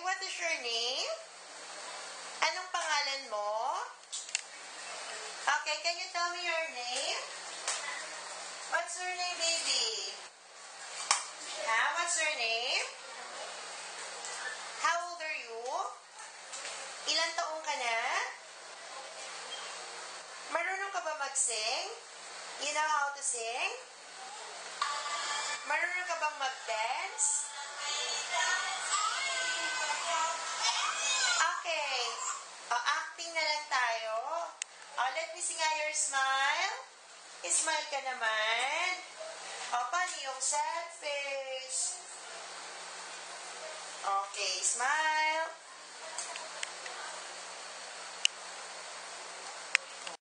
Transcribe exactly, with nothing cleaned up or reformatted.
what is your name? Anong pangalan mo? Okay, can you tell me your name? What's your name, baby? Ha? What's your name? How old are you? Ilan taong ka na? Marunong ka ba mag-sing? You know how to sing? Marunong ka bang mag-dance? Okay. O, acting na lang tayo. O, let me see nga your smile. Smile ka naman. O, paano yung sad face? Okay, smile.